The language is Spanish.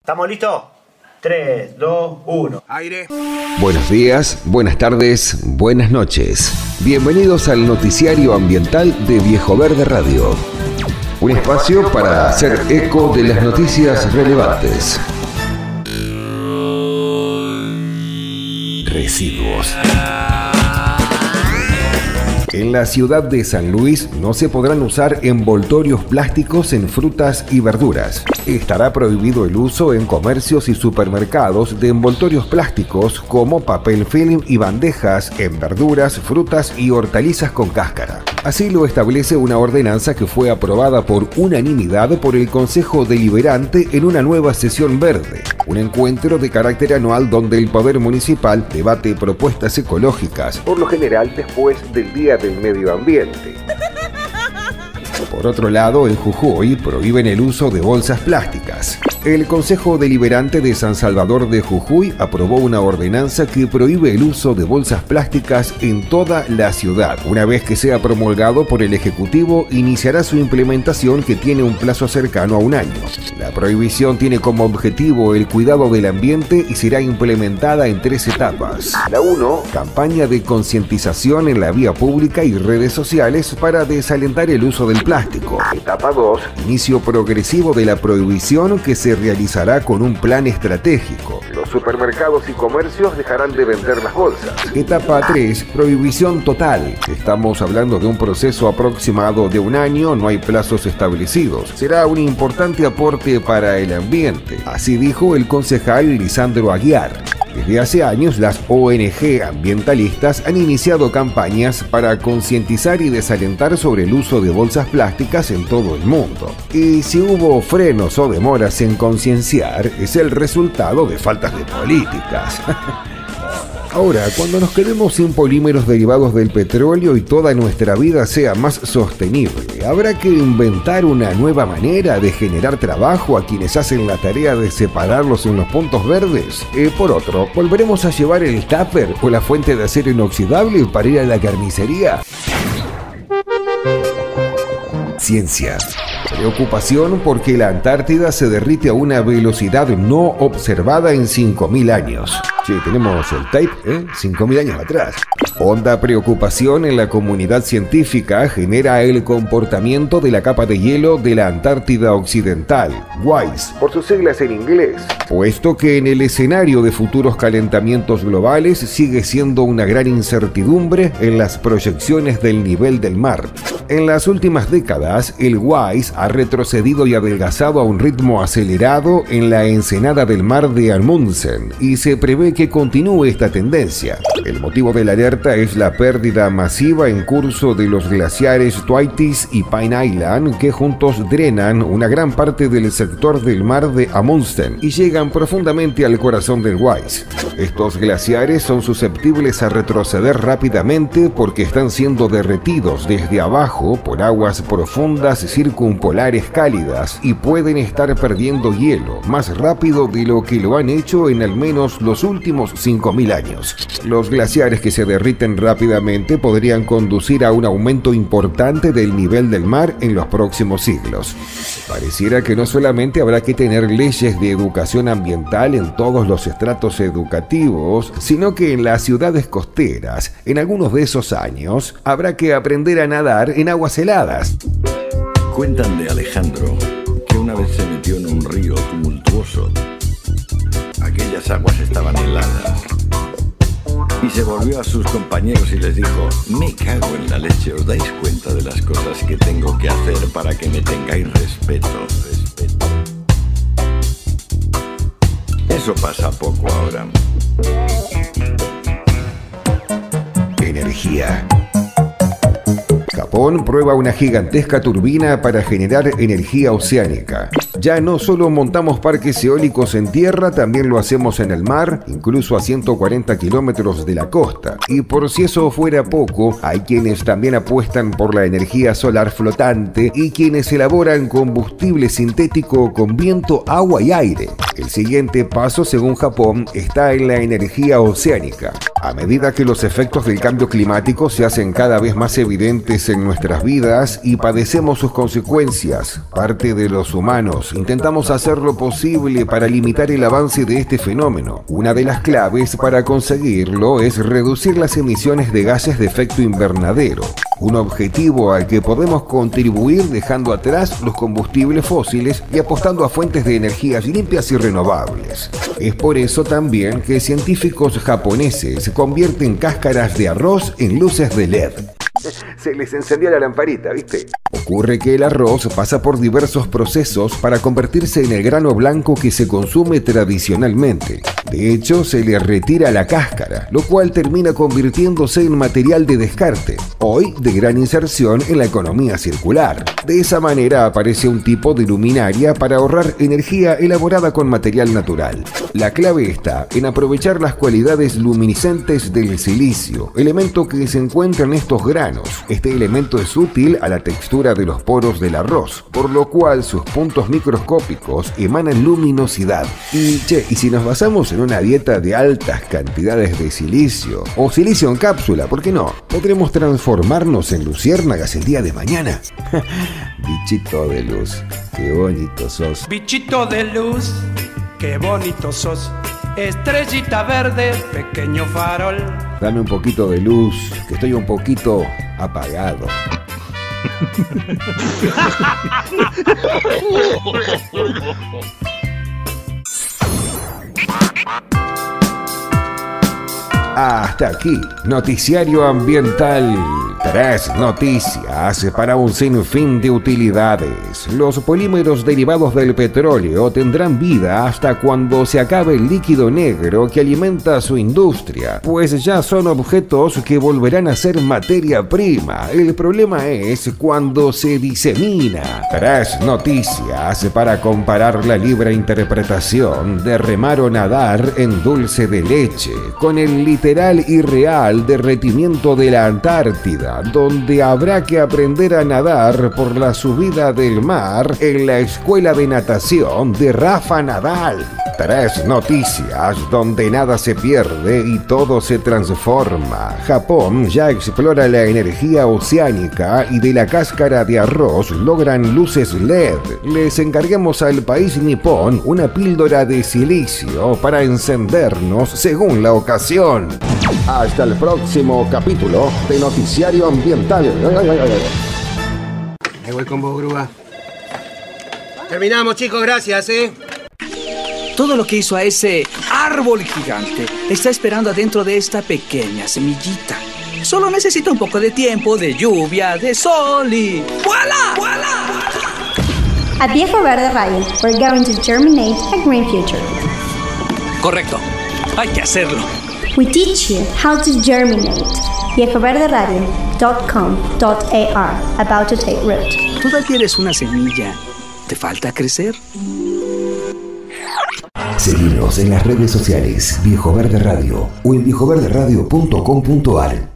¿Estamos listos? 3, 2, 1. Aire. Buenos días, buenas tardes, buenas noches. Bienvenidos al noticiario ambiental de Viejo Verde Radio. Un espacio para hacer eco de las noticias relevantes. Residuos. En la ciudad de San Luis no se podrán usar envoltorios plásticos en frutas y verduras. Estará prohibido el uso en comercios y supermercados de envoltorios plásticos como papel film y bandejas en verduras, frutas y hortalizas con cáscara. Así lo establece una ordenanza que fue aprobada por unanimidad por el Consejo Deliberante en una nueva sesión verde, un encuentro de carácter anual donde el Poder Municipal debate propuestas ecológicas, por lo general después del Día del Medio Ambiente. Por otro lado, en Jujuy prohíben el uso de bolsas plásticas. El Consejo Deliberante de San Salvador de Jujuy aprobó una ordenanza que prohíbe el uso de bolsas plásticas en toda la ciudad. Una vez que sea promulgado por el Ejecutivo, iniciará su implementación, que tiene un plazo cercano a un año. La prohibición tiene como objetivo el cuidado del ambiente y será implementada en 3 etapas. La 1, campaña de concientización en la vía pública y redes sociales para desalentar el uso del plástico. Etapa 2, inicio progresivo de la prohibición, que se realizará con un plan estratégico. Los supermercados y comercios dejarán de vender las bolsas. Etapa 3, prohibición total. Estamos hablando de un proceso aproximado de un año, no hay plazos establecidos. Será un importante aporte para el ambiente, así dijo el concejal Lisandro Aguiar. Desde hace años, las ONG ambientalistas han iniciado campañas para concientizar y desalentar sobre el uso de bolsas plásticas en todo el mundo. Y si hubo frenos o demoras en concienciar, es el resultado de faltas de políticas. Ahora, cuando nos quedemos sin polímeros derivados del petróleo y toda nuestra vida sea más sostenible, habrá que inventar una nueva manera de generar trabajo a quienes hacen la tarea de separarlos en los puntos verdes. Por otro, ¿volveremos a llevar el tupper o la fuente de acero inoxidable para ir a la carnicería? Ciencia. Preocupación porque la Antártida se derrite a una velocidad no observada en 5.000 años. Sí, tenemos el tape, 5.000 años atrás. Honda preocupación en la comunidad científica genera el comportamiento de la capa de hielo de la Antártida Occidental, WICE, por sus siglas en inglés, puesto que en el escenario de futuros calentamientos globales sigue siendo una gran incertidumbre en las proyecciones del nivel del mar. En las últimas décadas, el WICE ha retrocedido y adelgazado a un ritmo acelerado en la ensenada del mar de Amundsen, y se prevé que continúe esta tendencia. El motivo de la alerta es la pérdida masiva en curso de los glaciares Twitis y Pine Island, que juntos drenan una gran parte del sector del mar de Amundsen y llegan profundamente al corazón del WICE. Estos glaciares son susceptibles a retroceder rápidamente porque están siendo derretidos desde abajo por aguas profundas circumpolares cálidas y pueden estar perdiendo hielo más rápido de lo que lo han hecho en al menos los últimos 5.000 años. Los glaciares que se derriten rápidamente podrían conducir a un aumento importante del nivel del mar en los próximos siglos. Pareciera que no solamente habrá que tener leyes de educación ambiental en todos los estratos educativos, sino que en las ciudades costeras, en algunos de esos años, habrá que aprender a nadar en aguas heladas. Cuentan de Alejandro que una vez se metió en un río tumultuoso. Aquellas aguas estaban heladas. Y se volvió a sus compañeros y les dijo: me cago en la leche, ¿os dais cuenta de las cosas que tengo que hacer para que me tengáis respeto? Eso pasa poco ahora. Energía. Japón prueba una gigantesca turbina para generar energía oceánica. Ya no solo montamos parques eólicos en tierra, también lo hacemos en el mar, incluso a 140 kilómetros de la costa. Y por si eso fuera poco, hay quienes también apuestan por la energía solar flotante y quienes elaboran combustible sintético con viento, agua y aire. El siguiente paso, según Japón, está en la energía oceánica. A medida que los efectos del cambio climático se hacen cada vez más evidentes en nuestras vidas y padecemos sus consecuencias, parte de los humanos arroz, intentamos hacer lo posible para limitar el avance de este fenómeno. Una de las claves para conseguirlo es reducir las emisiones de gases de efecto invernadero, un objetivo al que podemos contribuir dejando atrás los combustibles fósiles y apostando a fuentes de energías limpias y renovables. Es por eso también que científicos japoneses convierten cáscaras de arroz en luces de LED. Se les encendió la lamparita, ¿viste? Ocurre que el arroz pasa por diversos procesos para convertirse en el grano blanco que se consume tradicionalmente. De hecho, se le retira la cáscara, lo cual termina convirtiéndose en material de descarte, hoy de gran inserción en la economía circular. De esa manera aparece un tipo de luminaria para ahorrar energía elaborada con material natural. La clave está en aprovechar las cualidades luminiscentes del silicio, elemento que se encuentra en estos granos. Este elemento es útil a la textura de los poros del arroz, por lo cual sus puntos microscópicos emanan luminosidad. Y si nos basamos en una dieta de altas cantidades de silicio, o silicio en cápsula, ¿por qué no? ¿Podremos transformarnos en luciérnagas el día de mañana? Bichito de luz, qué bonito sos. Bichito de luz, qué bonito sos. Estrellita verde, pequeño farol. Dame un poquito de luz, que estoy un poquito apagado. Hasta aquí, Noticiario Ambiental. 3 noticias para un sinfín de utilidades. Los polímeros derivados del petróleo tendrán vida hasta cuando se acabe el líquido negro que alimenta su industria, pues ya son objetos que volverán a ser materia prima. El problema es cuando se disemina. 3 noticias para comparar la libre interpretación de remar o nadar en dulce de leche con el literal y real derretimiento de la Antártida, donde habrá que aprender a nadar por la subida del mar en la escuela de natación de Rafa Nadal. 3 noticias donde nada se pierde y todo se transforma. Japón ya explora la energía oceánica y de la cáscara de arroz logran luces LED. Les encargamos al país nipón una píldora de silicio para encendernos según la ocasión. Hasta el próximo capítulo de Noticiario Ambiental. Ahí voy con vos, grúa. Terminamos, chicos, gracias, Todo lo que hizo a ese árbol gigante está esperando adentro de esta pequeña semillita. Solo necesita un poco de tiempo, de lluvia, de sol y... ¡Voilà! ¡Voilà! At Viejo Verde Radio, we're going to germinate a green future. Correcto. Hay que hacerlo. We teach you how to germinate. viejoverderadio.com.ar. About to take root. Todavía eres una semilla. ¿Te falta crecer? Seguinos en las redes sociales Viejo Verde Radio o en viejoverderadio.com.ar.